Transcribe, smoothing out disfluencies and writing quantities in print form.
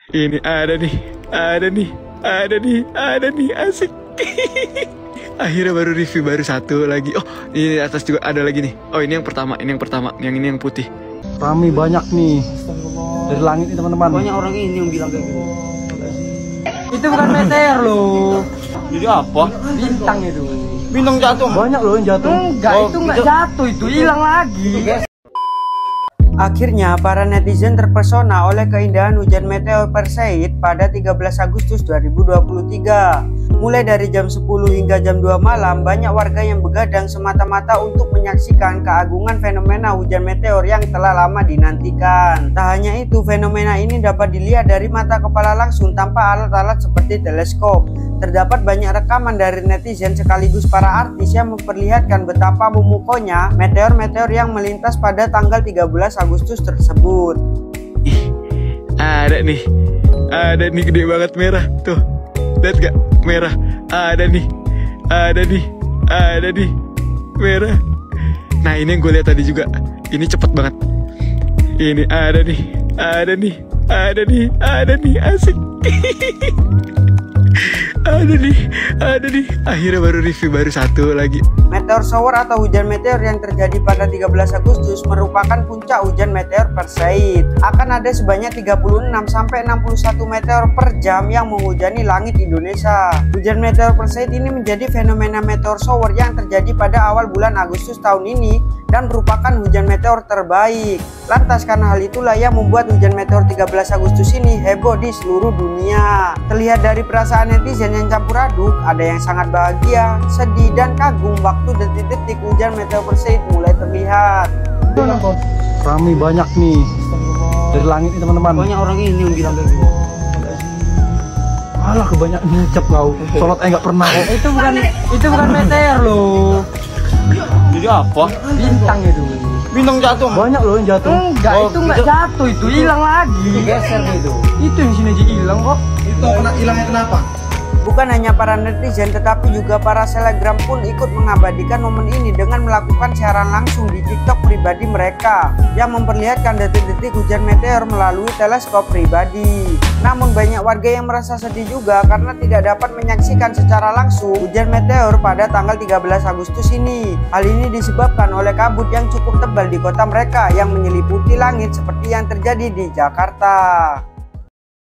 Ini ada nih, ada nih, asik. Akhirnya baru review, baru satu lagi. Oh, ini atas juga ada lagi nih. Oh, ini yang pertama, yang ini yang putih. Rame banyak nih dari langit nih teman-teman. Banyak orang ini yang bilang kayak gitu. Itu bukan meteor loh. Jadi apa? Bintang itu. Bintang jatuh. Banyak loh yang jatuh. Enggak, itu enggak jatuh, itu hilang lagi. Akhirnya, para netizen terpesona oleh keindahan hujan meteor Perseid pada 13 Agustus 2023. Mulai dari jam 10 hingga jam 2 malam, banyak warga yang begadang semata-mata untuk menyaksikan keagungan fenomena hujan meteor yang telah lama dinantikan. Tak hanya itu, fenomena ini dapat dilihat dari mata kepala langsung tanpa alat-alat seperti teleskop. Terdapat banyak rekaman dari netizen sekaligus para artis yang memperlihatkan betapa memukaunya meteor-meteor yang melintas pada tanggal 13 Agustus tersebut. Ih, ada nih gede banget merah tuh. Lihat gak? Merah. Ada nih merah. Nah, ini yang gue lihat tadi juga. Ini cepet banget. Ini ada nih, asik. Ada nih. Akhirnya baru review, baru satu lagi. Meteor shower atau hujan meteor yang terjadi pada 13 Agustus merupakan puncak hujan meteor Perseid. Akan ada sebanyak 36 sampai 61 meteor per jam yang menghujani langit Indonesia. Hujan meteor Perseid ini menjadi fenomena meteor shower yang terjadi pada awal bulan Agustus tahun ini dan merupakan hujan meteor terbaik. Lantas karena hal itulah yang membuat hujan meteor 13 Agustus ini heboh di seluruh dunia. Terlihat dari perasaan netizen yang campur aduk, ada yang sangat bahagia, sedih, dan kagum waktu detik-detik hujan meteor Perseid mulai terlihat. Rame banyak nih dari langit nih teman-teman. Banyak orang ini yang bilang kayak gitu. Alah, kebanyakan ngecap kau. Sholat nggak pernah kok. Itu bukan meteor loh. Jadi apa? Bintang itu. Bintang jatuh. Banyak loh yang jatuh. Enggak, itu enggak jatuh, itu hilang lagi. Geser itu. Itu yang sini aja hilang kok. Itu hilangnya kenapa? Bukan hanya para netizen, tetapi juga para selebgram pun ikut mengabadikan momen ini dengan melakukan siaran langsung di TikTok pribadi mereka yang memperlihatkan detik-detik hujan meteor melalui teleskop pribadi. Namun banyak warga yang merasa sedih juga karena tidak dapat menyaksikan secara langsung hujan meteor pada tanggal 13 Agustus ini. Hal ini disebabkan oleh kabut yang cukup tebal di kota mereka yang menyelimuti langit seperti yang terjadi di Jakarta.